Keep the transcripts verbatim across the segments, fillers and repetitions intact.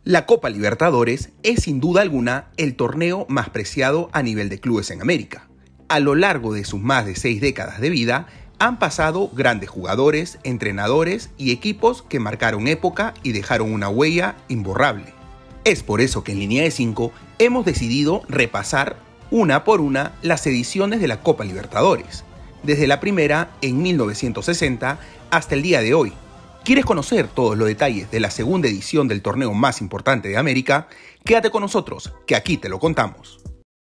La Copa Libertadores es sin duda alguna el torneo más preciado a nivel de clubes en América. A lo largo de sus más de seis décadas de vida, han pasado grandes jugadores, entrenadores y equipos que marcaron época y dejaron una huella imborrable. Es por eso que en Línea de cinco hemos decidido repasar una por una las ediciones de la Copa Libertadores, desde la primera en mil novecientos sesenta hasta el día de hoy. ¿Quieres conocer todos los detalles de la segunda edición del torneo más importante de América? Quédate con nosotros, que aquí te lo contamos.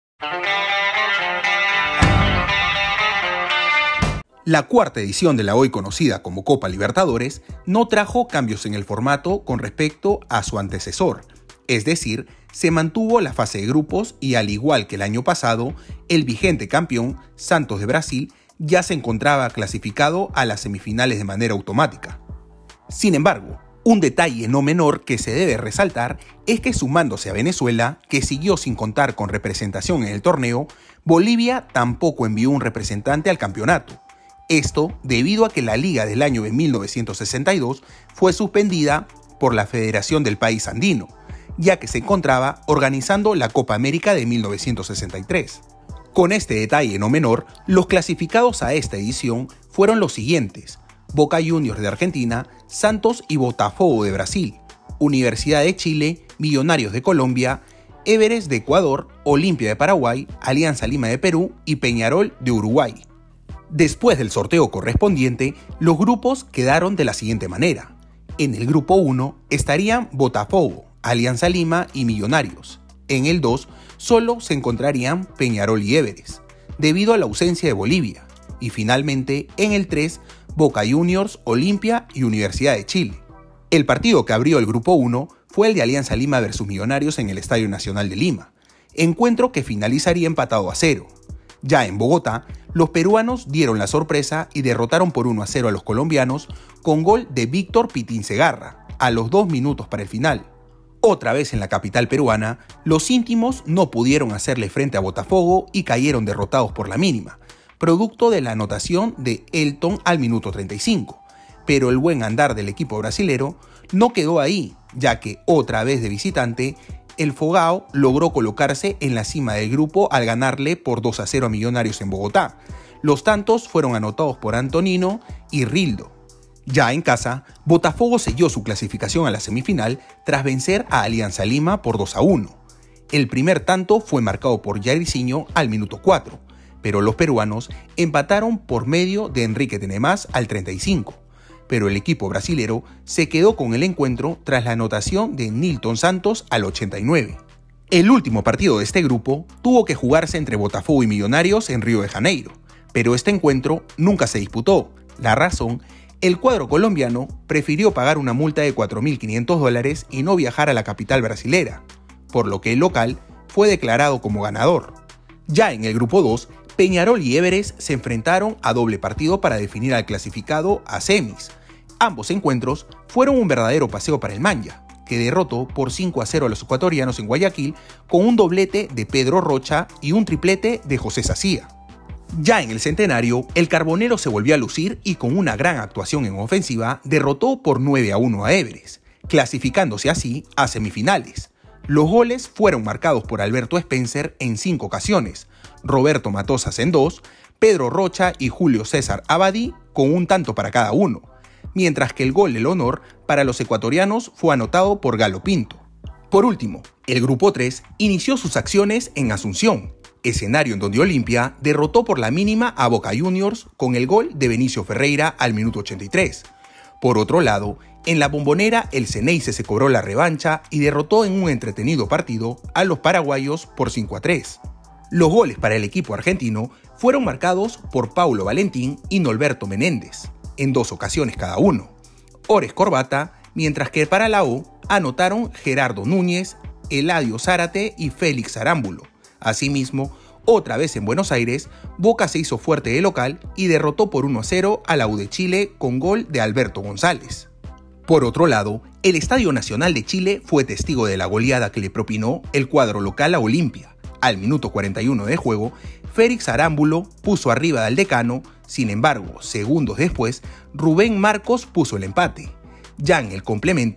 La cuarta edición de la hoy conocida como Copa Libertadores no trajo cambios en el formato con respecto a su antecesor, es decir, se mantuvo la fase de grupos y al igual que el año pasado, el vigente campeón, Santos de Brasil, ya se encontraba clasificado a las semifinales de manera automática. Sin embargo, un detalle no menor que se debe resaltar es que sumándose a Venezuela, que siguió sin contar con representación en el torneo, Bolivia tampoco envió un representante al campeonato. Esto debido a que la liga del año de mil novecientos sesenta y dos fue suspendida por la Federación del País Andino, ya que se encontraba organizando la Copa América de mil novecientos sesenta y tres. Con este detalle no menor, los clasificados a esta edición fueron los siguientes: Boca Juniors de Argentina, Santos y Botafogo de Brasil, Universidad de Chile, Millonarios de Colombia, Everest de Ecuador, Olimpia de Paraguay, Alianza Lima de Perú y Peñarol de Uruguay. Después del sorteo correspondiente, los grupos quedaron de la siguiente manera. En el grupo uno estarían Botafogo, Alianza Lima y Millonarios. En el dos solo se encontrarían Peñarol y Everest, debido a la ausencia de Bolivia. Y finalmente, en el tres, Boca Juniors, Olimpia y Universidad de Chile. El partido que abrió el grupo uno fue el de Alianza Lima versus Millonarios en el Estadio Nacional de Lima, encuentro que finalizaría empatado a cero. Ya en Bogotá, los peruanos dieron la sorpresa y derrotaron por uno a cero a los colombianos con gol de Víctor Pitín Segarra, a los dos minutos para el final. Otra vez en la capital peruana, los íntimos no pudieron hacerle frente a Botafogo y cayeron derrotados por la mínima, producto de la anotación de Elton al minuto treinta y cinco. Pero el buen andar del equipo brasilero no quedó ahí, ya que otra vez de visitante, el Fogao logró colocarse en la cima del grupo al ganarle por dos a cero a Millonarios en Bogotá. Los tantos fueron anotados por Antonino y Rildo. Ya en casa, Botafogo selló su clasificación a la semifinal tras vencer a Alianza Lima por dos a uno. El primer tanto fue marcado por Jairzinho al minuto cuatro, pero los peruanos empataron por medio de Enrique Tenemás al treinta y cinco. Pero el equipo brasilero se quedó con el encuentro tras la anotación de Nilton Santos al ochenta y nueve. El último partido de este grupo tuvo que jugarse entre Botafogo y Millonarios en Río de Janeiro, pero este encuentro nunca se disputó. La razón: el cuadro colombiano prefirió pagar una multa de cuatro mil quinientos dólares y no viajar a la capital brasilera, por lo que el local fue declarado como ganador. Ya en el grupo dos, Peñarol y Everest se enfrentaron a doble partido para definir al clasificado a semis. Ambos encuentros fueron un verdadero paseo para el Manja, que derrotó por cinco a cero a los ecuatorianos en Guayaquil con un doblete de Pedro Rocha y un triplete de José Sacía. Ya en el Centenario, el Carbonero se volvió a lucir y con una gran actuación en ofensiva derrotó por nueve a uno a Everest, clasificándose así a semifinales. Los goles fueron marcados por Alberto Spencer en cinco ocasiones, Roberto Matosas en dos, Pedro Rocha y Julio César Abadí con un tanto para cada uno, mientras que el gol del honor para los ecuatorianos fue anotado por Galo Pinto. Por último, el grupo tres inició sus acciones en Asunción, escenario en donde Olimpia derrotó por la mínima a Boca Juniors con el gol de Benicio Ferreira al minuto ochenta y tres. Por otro lado, en la Bombonera el Ceneice se cobró la revancha y derrotó en un entretenido partido a los paraguayos por cinco a tres. Los goles para el equipo argentino fueron marcados por Paulo Valentín y Norberto Menéndez, en dos ocasiones cada uno. Ores Corbata, mientras que para la O anotaron Gerardo Núñez, Eladio Zárate y Félix Arámbulo. Asimismo, otra vez en Buenos Aires, Boca se hizo fuerte de local y derrotó por uno a cero a la U de Chile con gol de Alberto González. Por otro lado, el Estadio Nacional de Chile fue testigo de la goleada que le propinó el cuadro local a Olimpia. Al minuto cuarenta y uno de juego, Félix Arámbulo puso arriba al decano, sin embargo, segundos después, Rubén Marcos puso el empate. Ya en el complemento,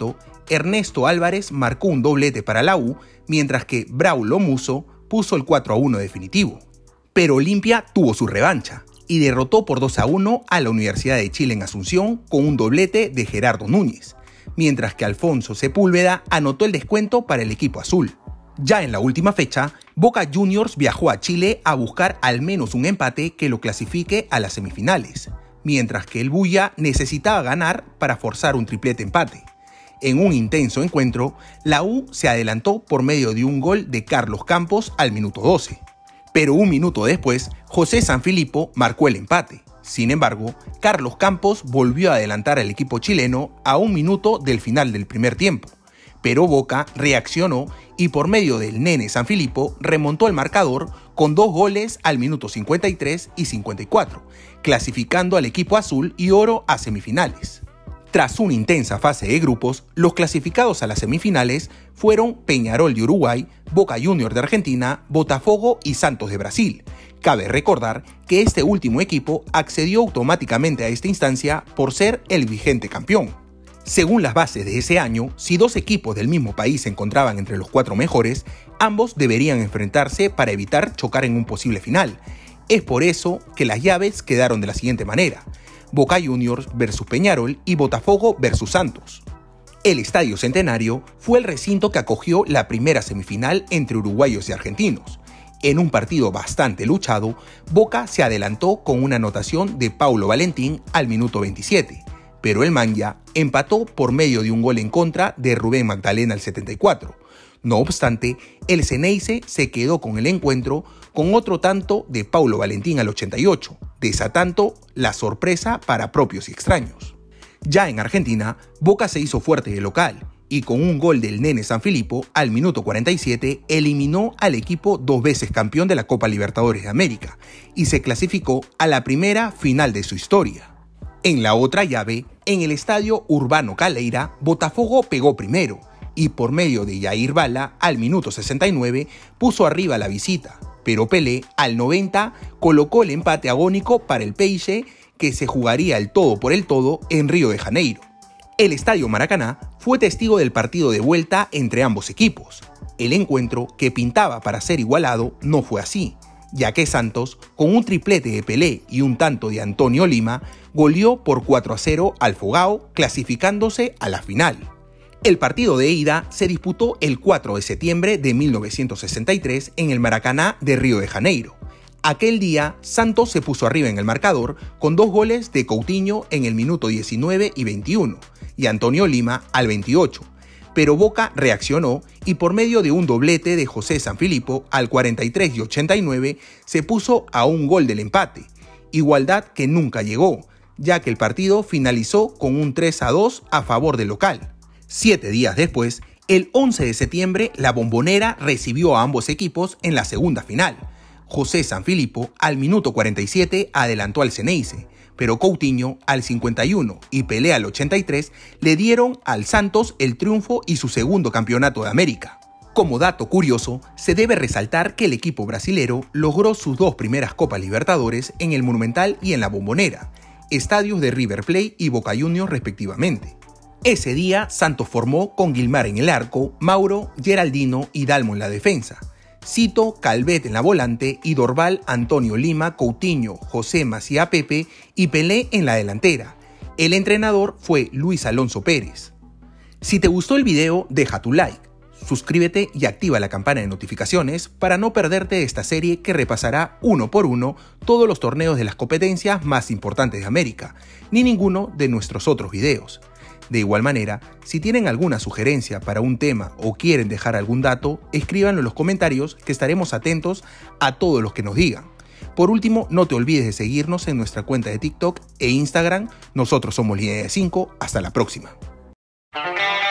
Ernesto Álvarez marcó un doblete para la U, mientras que Braulio Musso puso el cuatro a uno definitivo. Pero Olimpia tuvo su revancha y derrotó por dos a uno a la Universidad de Chile en Asunción con un doblete de Gerardo Núñez, mientras que Alfonso Sepúlveda anotó el descuento para el equipo azul. Ya en la última fecha, Boca Juniors viajó a Chile a buscar al menos un empate que lo clasifique a las semifinales, mientras que el Bulla necesitaba ganar para forzar un triplete empate. En un intenso encuentro, la U se adelantó por medio de un gol de Carlos Campos al minuto doce. Pero un minuto después, José Sanfilippo marcó el empate. Sin embargo, Carlos Campos volvió a adelantar al equipo chileno a un minuto del final del primer tiempo. Pero Boca reaccionó y por medio del Nene Sanfilippo remontó el marcador con dos goles al minuto cincuenta y tres y cincuenta y cuatro, clasificando al equipo azul y oro a semifinales. Tras una intensa fase de grupos, los clasificados a las semifinales fueron Peñarol de Uruguay, Boca Juniors de Argentina, Botafogo y Santos de Brasil. Cabe recordar que este último equipo accedió automáticamente a esta instancia por ser el vigente campeón. Según las bases de ese año, si dos equipos del mismo país se encontraban entre los cuatro mejores, ambos deberían enfrentarse para evitar chocar en un posible final. Es por eso que las llaves quedaron de la siguiente manera: Boca Juniors versus Peñarol y Botafogo versus Santos. El Estadio Centenario fue el recinto que acogió la primera semifinal entre uruguayos y argentinos. En un partido bastante luchado, Boca se adelantó con una anotación de Paulo Valentín al minuto veintisiete, pero el Manja empató por medio de un gol en contra de Rubén Magdalena al setenta y cuatro. No obstante, el Xeneize se quedó con el encuentro con otro tanto de Paulo Valentín al ochenta y ocho, desatando la sorpresa para propios y extraños. Ya en Argentina, Boca se hizo fuerte de local y con un gol del Nene Sanfilippo al minuto cuarenta y siete eliminó al equipo dos veces campeón de la Copa Libertadores de América y se clasificó a la primera final de su historia. En la otra llave, en el estadio Urbano Calera, Botafogo pegó primero y por medio de Jair Bala al minuto sesenta y nueve puso arriba la visita, pero Pelé al noventa colocó el empate agónico para el Peixe, que se jugaría el todo por el todo en Río de Janeiro. El estadio Maracaná fue testigo del partido de vuelta entre ambos equipos. El encuentro, que pintaba para ser igualado, no fue así, ya que Santos, con un triplete de Pelé y un tanto de Antonio Lima, goleó por cuatro a cero al Fogao, clasificándose a la final. El partido de ida se disputó el cuatro de septiembre de mil novecientos sesenta y tres en el Maracaná de Río de Janeiro. Aquel día, Santos se puso arriba en el marcador con dos goles de Coutinho en el minuto diecinueve y veintiuno y Antonio Lima al veintiocho, pero Boca reaccionó y por medio de un doblete de José Sanfilippo al cuarenta y tres y ochenta y nueve se puso a un gol del empate, igualdad que nunca llegó, ya que el partido finalizó con un tres a dos a favor del local. Siete días después, el once de septiembre, la Bombonera recibió a ambos equipos en la segunda final. José Sanfilippo al minuto cuarenta y siete adelantó al Xeneize, pero Coutinho al cincuenta y uno y Pelé al ochenta y tres le dieron al Santos el triunfo y su segundo campeonato de América. Como dato curioso, se debe resaltar que el equipo brasilero logró sus dos primeras Copas Libertadores en el Monumental y en la Bombonera, estadios de River Plate y Boca Juniors respectivamente. Ese día, Santos formó con Guilmar en el arco, Mauro, Geraldino y Dalmo en la defensa, Cito, Calvet en la volante y Dorval, Antonio Lima, Coutinho, José Macía Pepe y Pelé en la delantera. El entrenador fue Luis Alonso Pérez. Si te gustó el video, deja tu like, suscríbete y activa la campana de notificaciones para no perderte esta serie que repasará uno por uno todos los torneos de las competencias más importantes de América, ni ninguno de nuestros otros videos. De igual manera, si tienen alguna sugerencia para un tema o quieren dejar algún dato, escríbanlo en los comentarios que estaremos atentos a todos los que nos digan. Por último, no te olvides de seguirnos en nuestra cuenta de TikTok e Instagram. Nosotros somos Línea de cinco. Hasta la próxima.